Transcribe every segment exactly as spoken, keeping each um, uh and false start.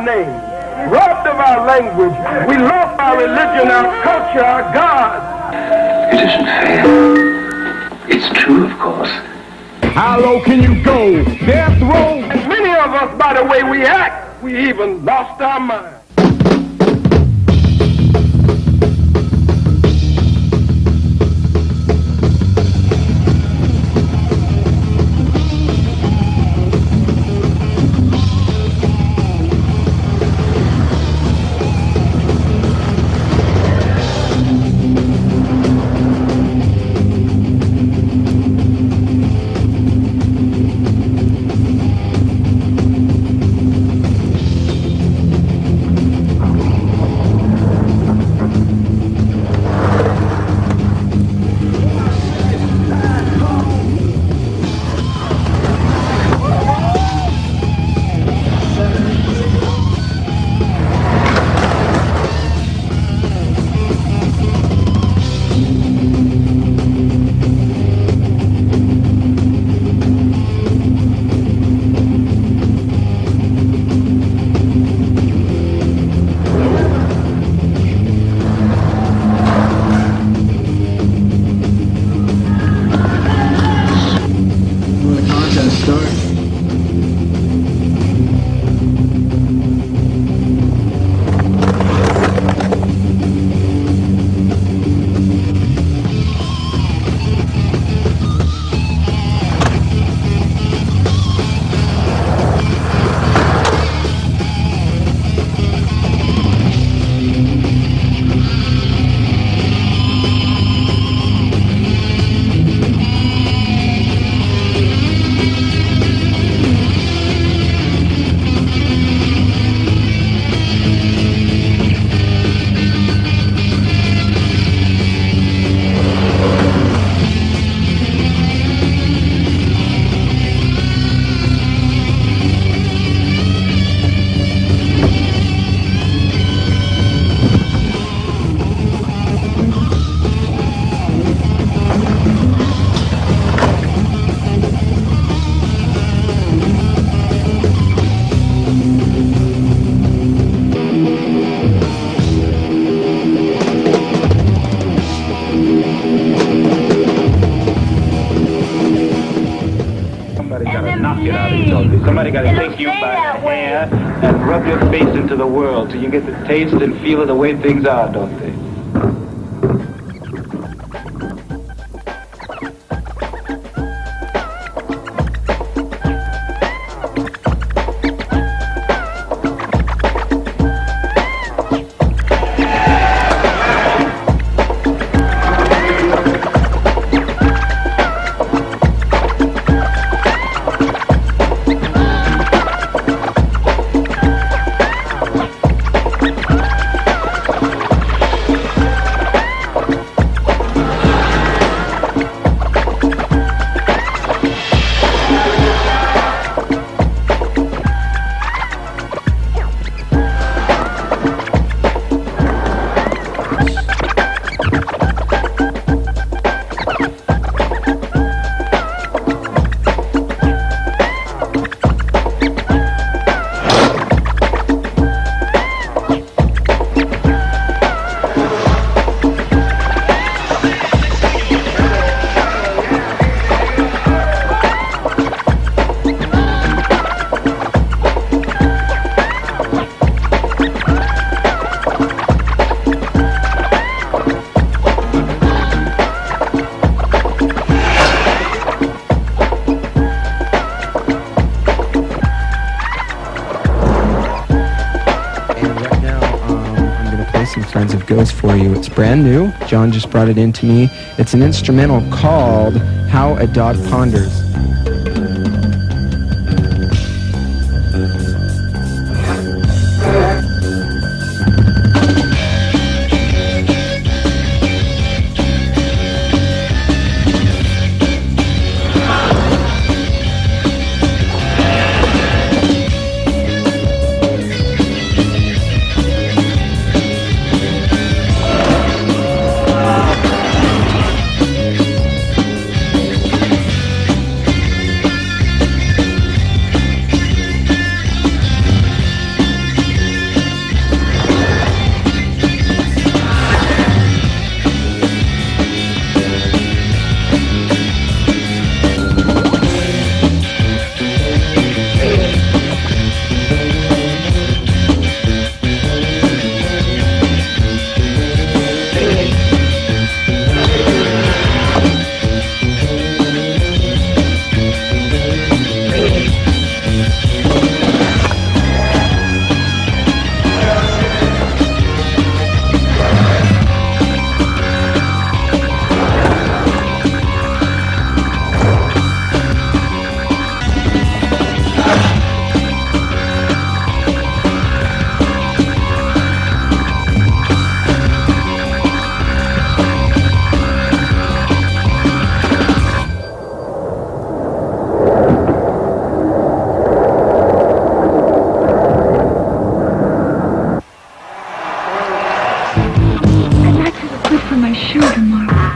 our name, robbed of our language. We lost our religion, our culture, our God. It isn't fair. It's true, of course. How low can you go? Death row. And many of us, by the way we act, we even lost our mind. Somebody got to take you by the hair and rub your face into the world till you get the taste and feel of the way things are, don't they? For you. It's brand new. John just brought it in to me. It's an instrumental called How a Dog Ponders. my shoe tomorrow.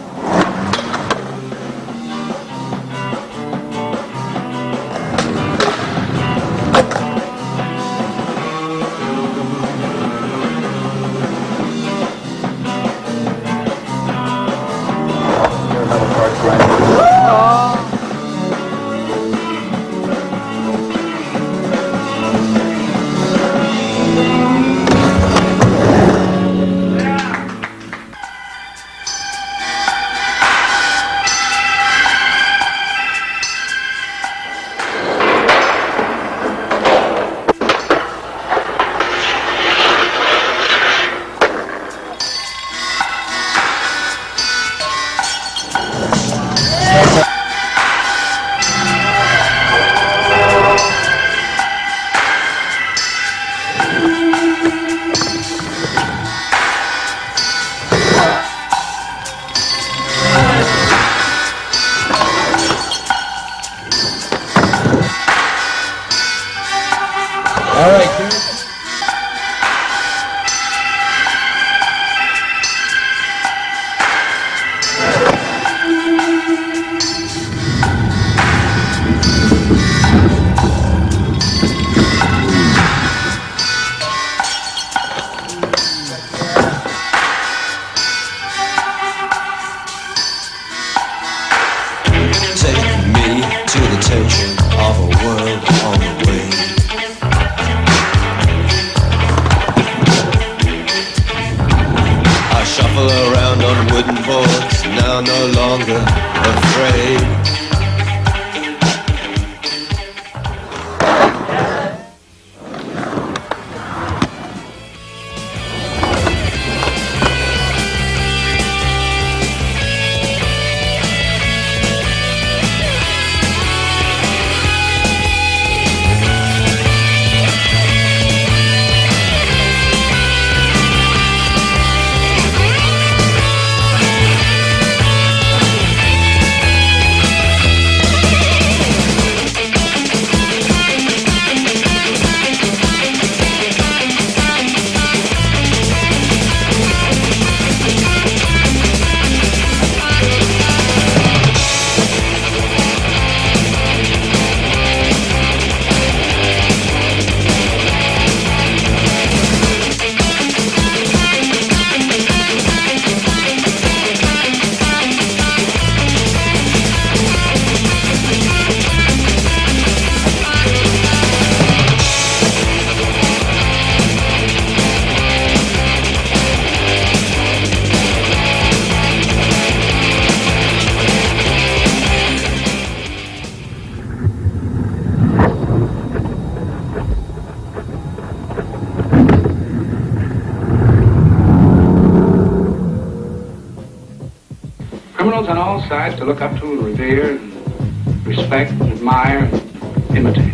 Criminals on all sides to look up to and revere, and respect, and admire, and imitate.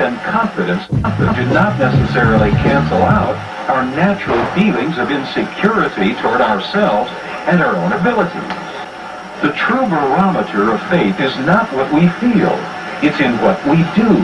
and confidence do not necessarily cancel out our natural feelings of insecurity toward ourselves and our own abilities. The true barometer of faith is not what we feel, it's in what we do.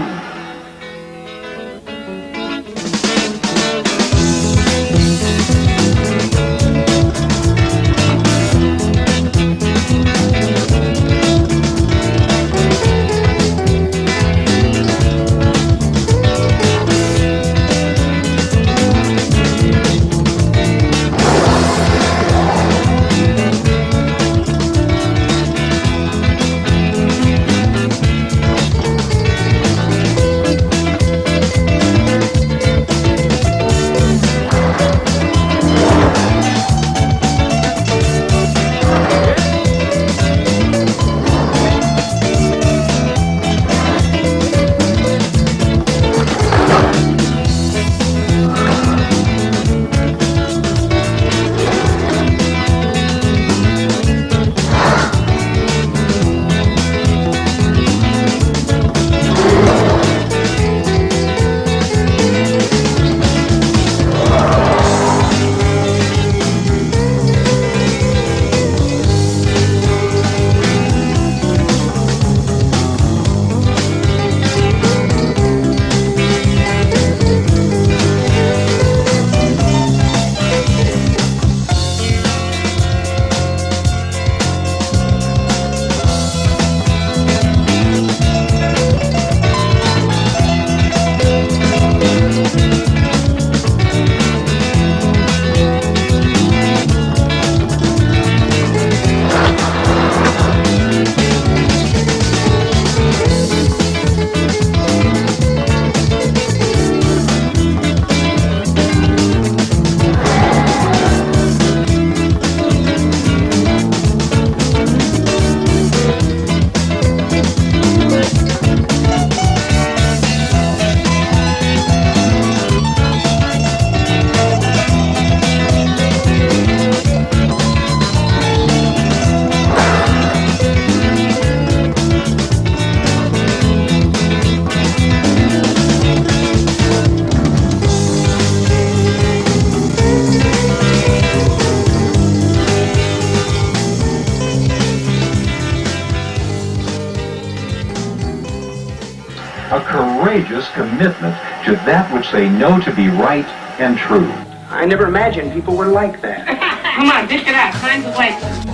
Courageous commitment to that which they know to be right and true. I never imagined people were like that. Come on, dish it out. Time's away.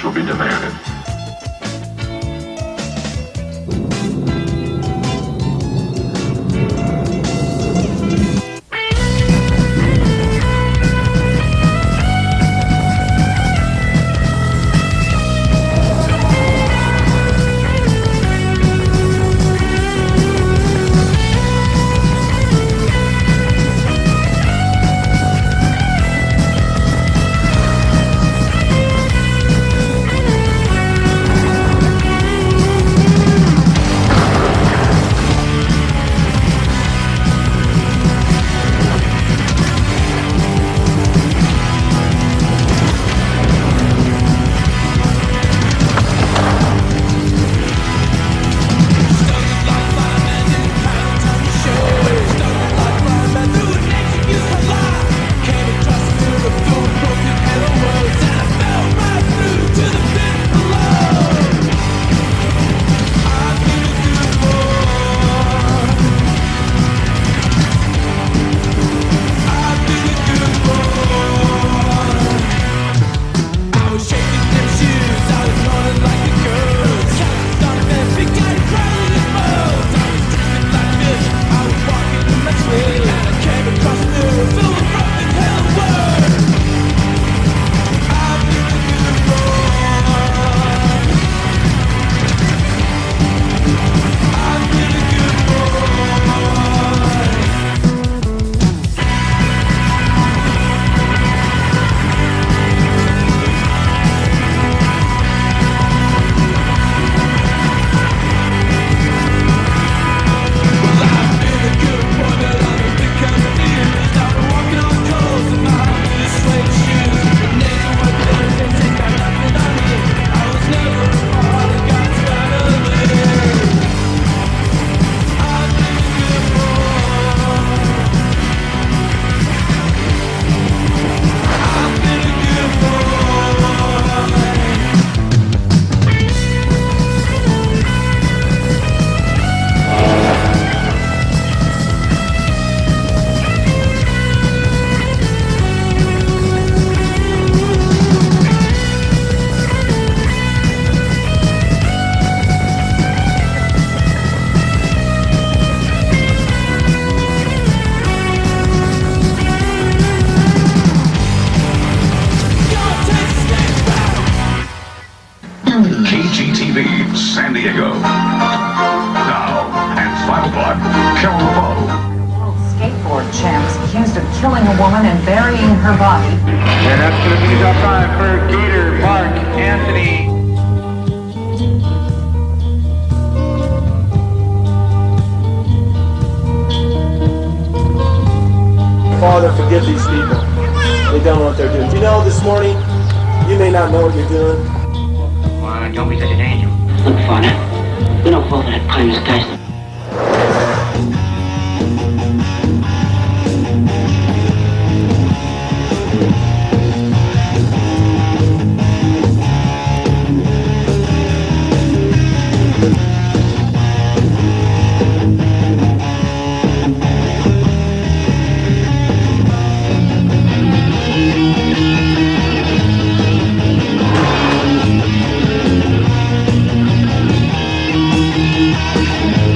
will be demanded. San Diego. Now, and final part, Kill the Bow. World skateboard champs accused of killing a woman and burying her body. And that's going to finish our time for Gator, Mark, Anthony. Father, forgive these people. They don't know what they're doing. Do you know this morning, you may not know what you're doing? Well, don't be such an angel. Look, Father, we don't fall for that pie in the sky stuff. Thank you.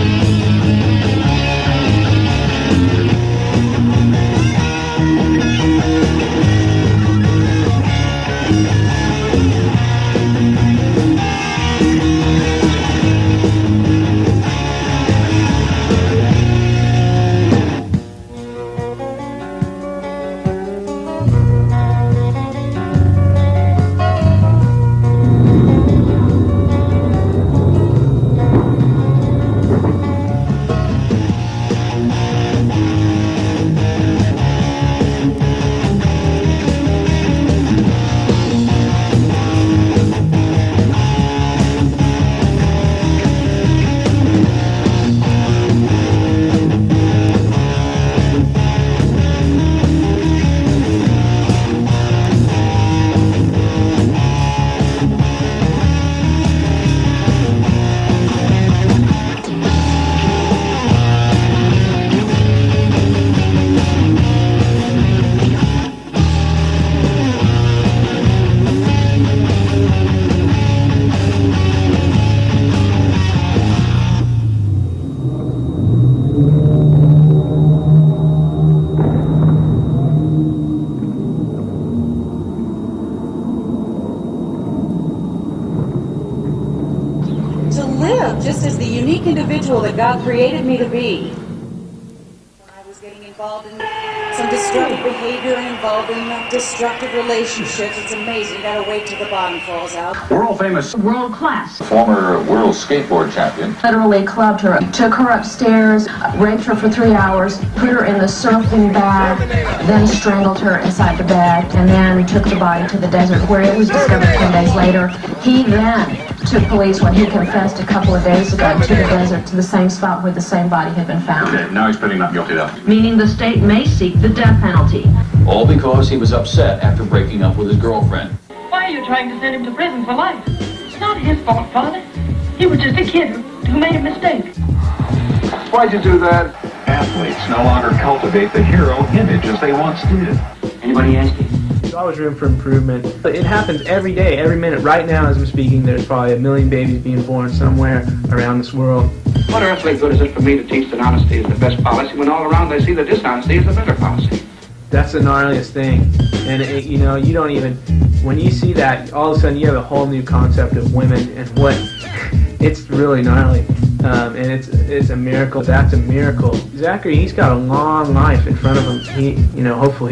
individual that God created me to be. I was getting involved in some destructive behavior and involved in destructive relationships. It's amazing. You gotta wait till the bottom falls out. World famous. World class. Former world skateboard champion. Literally clubbed her, took her upstairs, raped her for three hours, put her in the surfing bag, then strangled her inside the bag, and then took the body to the desert where it was discovered ten days later. He then took police when he confessed a couple of days ago to the desert, to the same spot where the same body had been found. Okay, now he's pleading not guilty though. Meaning the state may seek the death penalty. All because he was upset after breaking up with his girlfriend. Why are you trying to send him to prison for life? It's not his fault, Father. He was just a kid who made a mistake. Why'd you do that? Athletes no longer cultivate the hero image as they once did. Anybody ask you? There's always room for improvement. It happens every day, every minute. Right now, as I'm speaking, there's probably a million babies being born somewhere around this world. What earthly good is it for me to teach that honesty is the best policy when all around they see that dishonesty is the better policy? That's the gnarliest thing. And, it, you know, you don't even... When you see that, all of a sudden you have a whole new concept of women and what... It's really gnarly. Um, and it's it's a miracle. That's a miracle. Zachary, he's got a long life in front of him. He, you know, hopefully.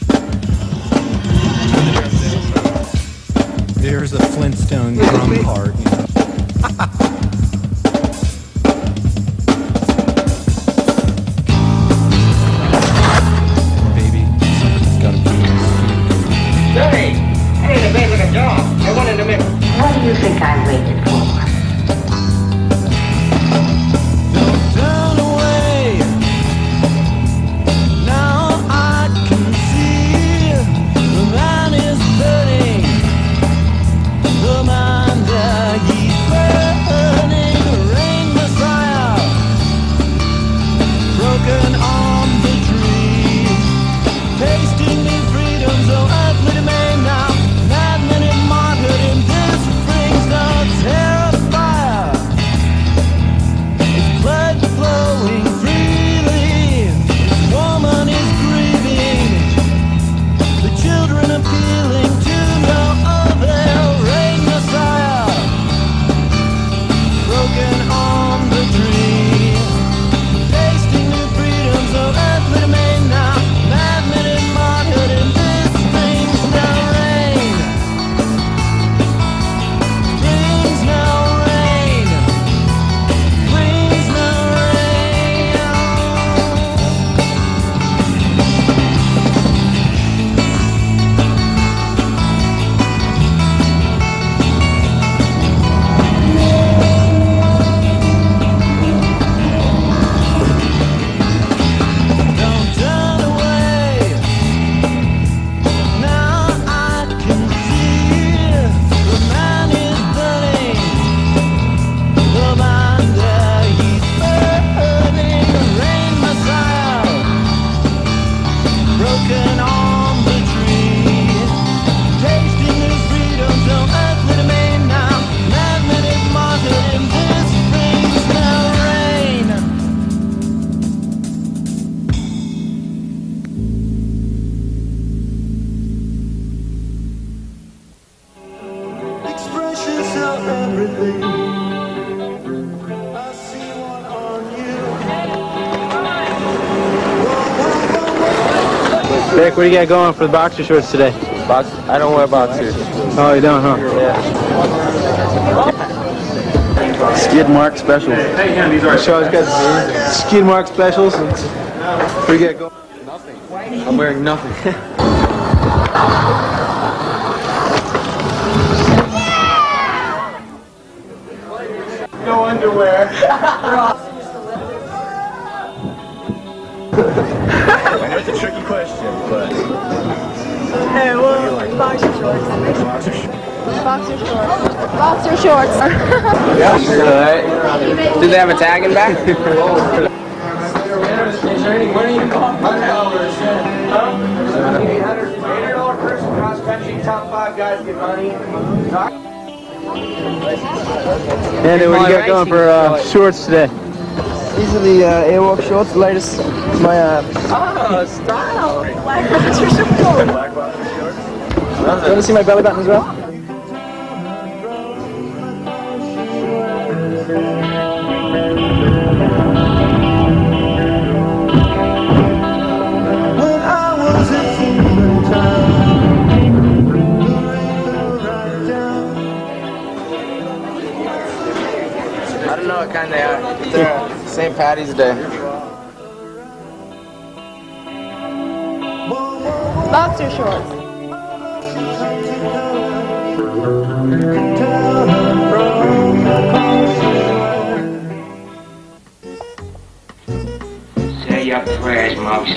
There's a Flintstone drum part. You know. Baby, something's got to be. Hey, I ain't a bad like a dog. I wanted to make. What do you think I waited for? Rick, what do you got going for the boxer shorts today? Box? I don't wear boxers. Oh, you don't, huh? Yeah. Skid mark special. So I've got skid mark specials. What do you got going? Nothing. I'm wearing nothing. No underwear. That's a tricky question, but... Hey, well, like? Boxer shorts. Boxer shorts. Boxer shorts. Boxer shorts. Yeah, alright. Did they have a tag in back? Is there any money involved? one hundred dollars. eight hundred dollars person, cross country, top five guys get money. And what do you got going for uh, shorts today? These are the uh, Airwalk shorts, the latest. My uh. Oh, style. Black boxer shorts. Black boxer shorts. You want to see my belly button as well? Saint Patty's Day. Boxer shorts. Say your prayers, Muggs.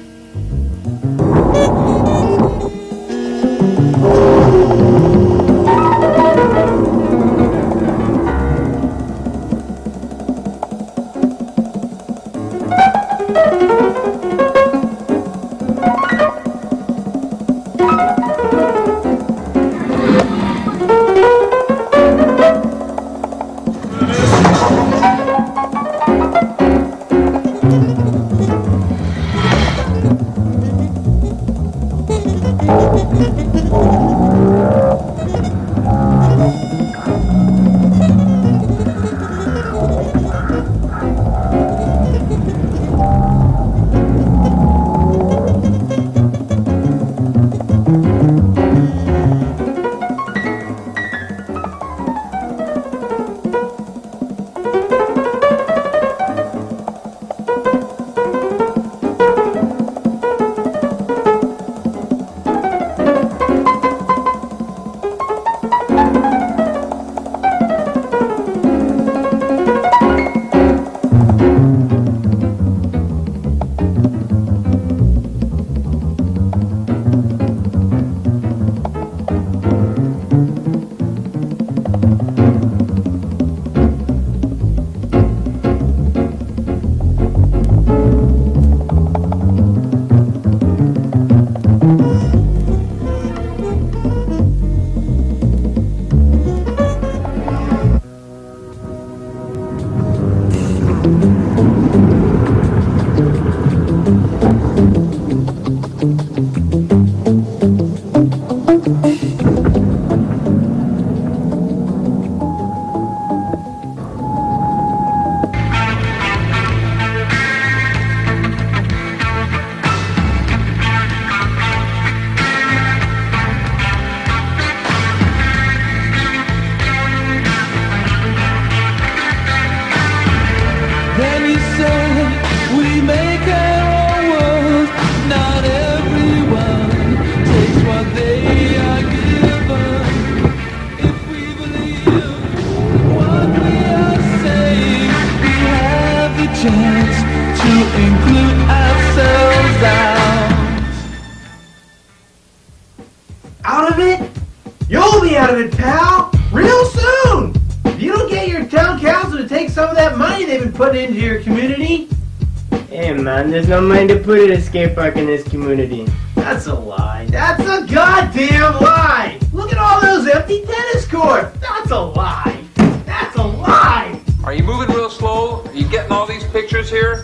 Out of it? You'll be out of it, pal! Real soon! If you don't get your town council to take some of that money they've been putting into your community... Hey man, there's no money to put in a skate park in this community. That's a lie. That's a goddamn lie! Look at all those empty tennis courts! That's a lie! That's a lie! Are you moving real slow? Are you getting all these pictures here?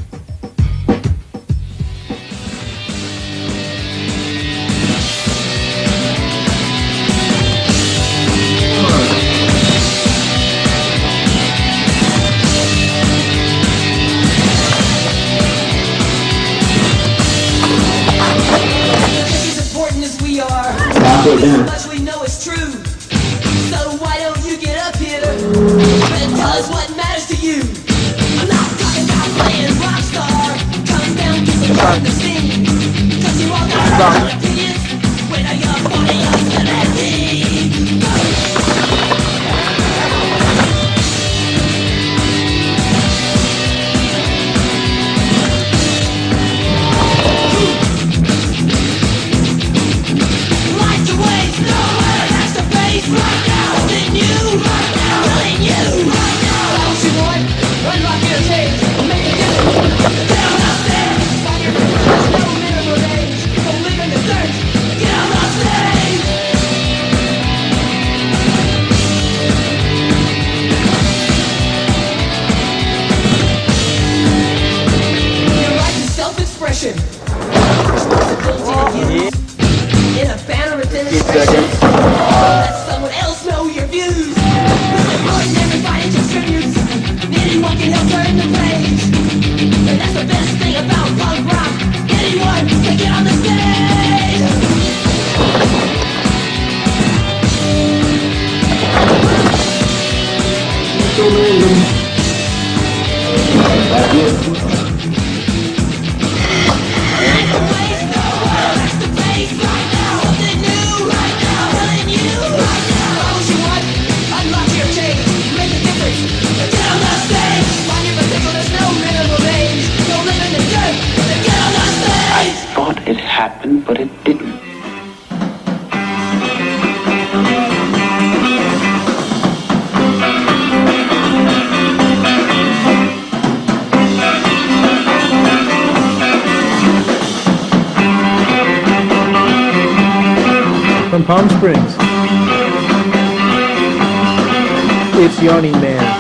How much we know is true. So why don't you get up here and tell us what matters to you? I'm not talking about playing rock star. Come down to support the scene. Cause you all got your own opinions. When are you forty or seventeen? Right now, in you, right now, in you, right now. Don't you want? Unlock your cage, make a difference. Down up there, find your there's no minimum age. So live in the search, get on the stage. Your right to self-expression. Responsibility to use. In a banner of demonstration. Let someone else know your views. It's important everybody contributes. Anyone can help turn the page. And that's the best thing about punk rock. Anyone can get on the stage. So random. happen, but it didn't. From Palm Springs, it's Yawning Man.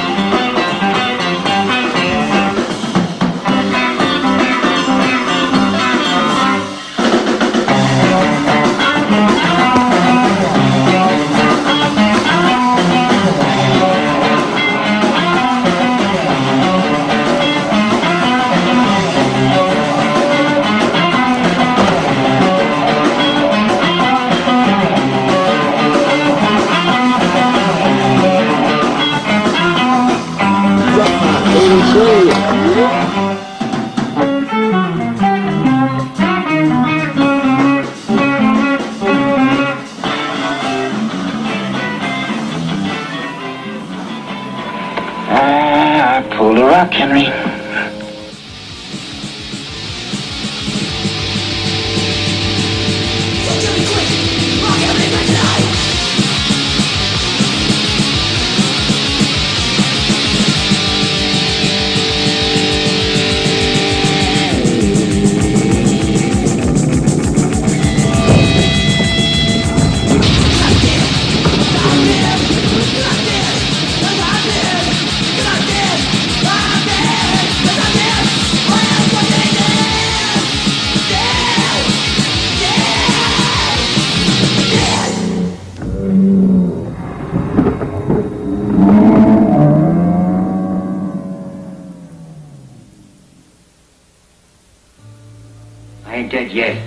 Ah, I pulled a rock, Henry. Dead yet.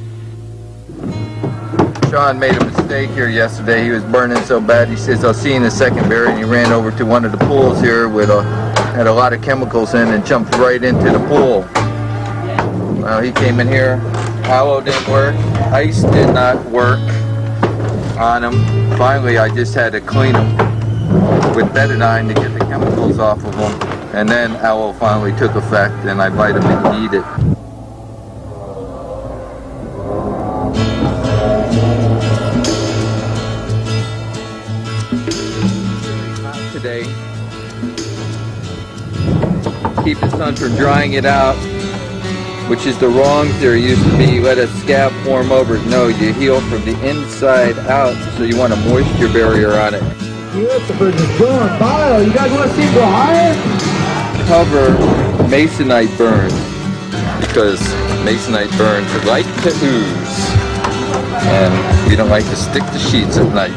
Sean made a mistake here yesterday. He was burning so bad. He says, "I'll see you in a second, Barry." And he ran over to one of the pools here with a had a lot of chemicals in and jumped right into the pool. Well, he came in here. Aloe didn't work. Ice did not work on him. Finally, I just had to clean him with betadine to get the chemicals off of him. And then aloe finally took effect, and I vitamin D'd it. Today, keep the sun from drying it out, which is the wrong theory. Used to be let a scab form over it. No, you heal from the inside out, so you want a moisture barrier on it. Christopher is going bio. You guys want to see him go higher? Cover masonite burns, because masonite burns like to ooze, and we don't like to stick to sheets at night.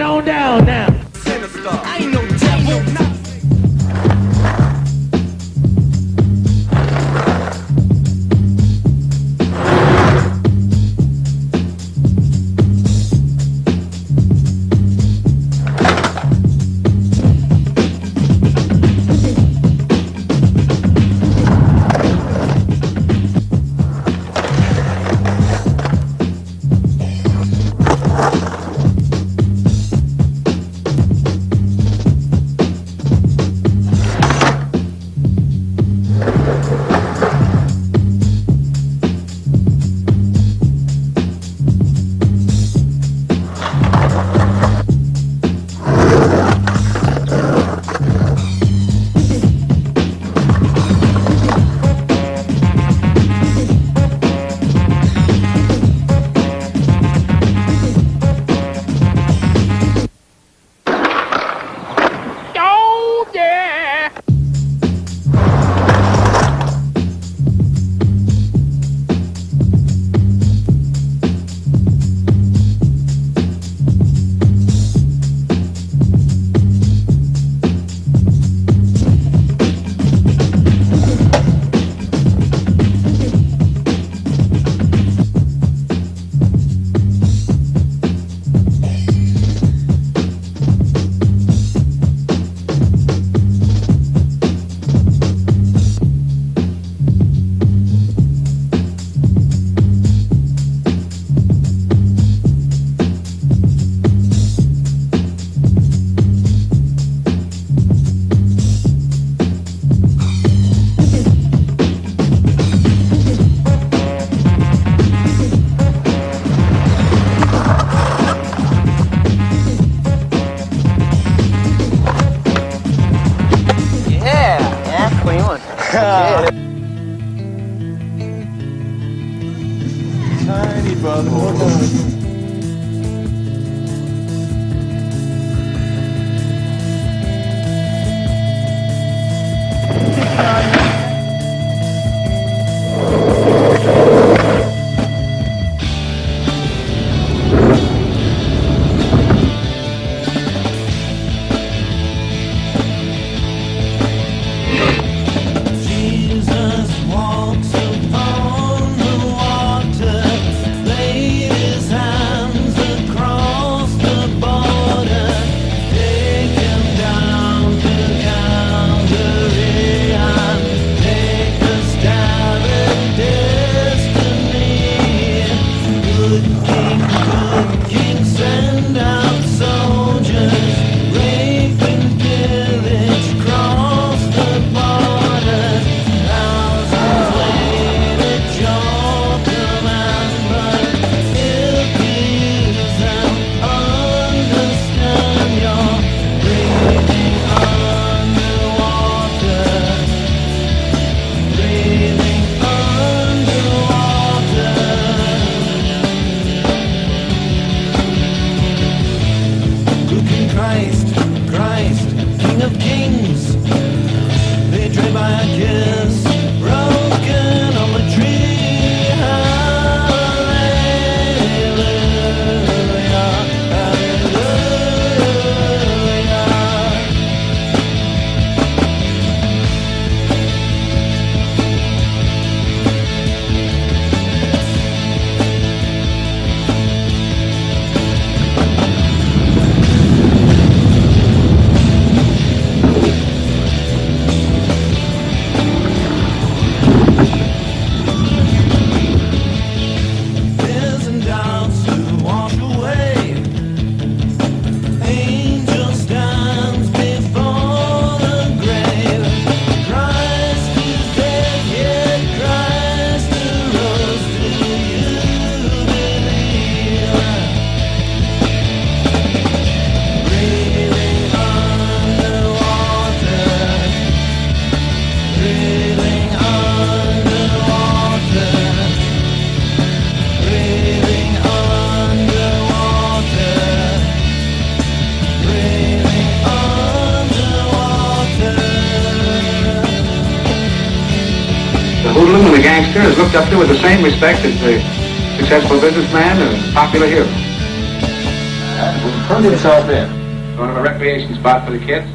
on down now. I ain't no devil. Tiny butthole. hoodlum and the gangster is looked up to with the same respect as the successful businessman and popular hero. and turned himself in. Going to a recreation spot for the kids?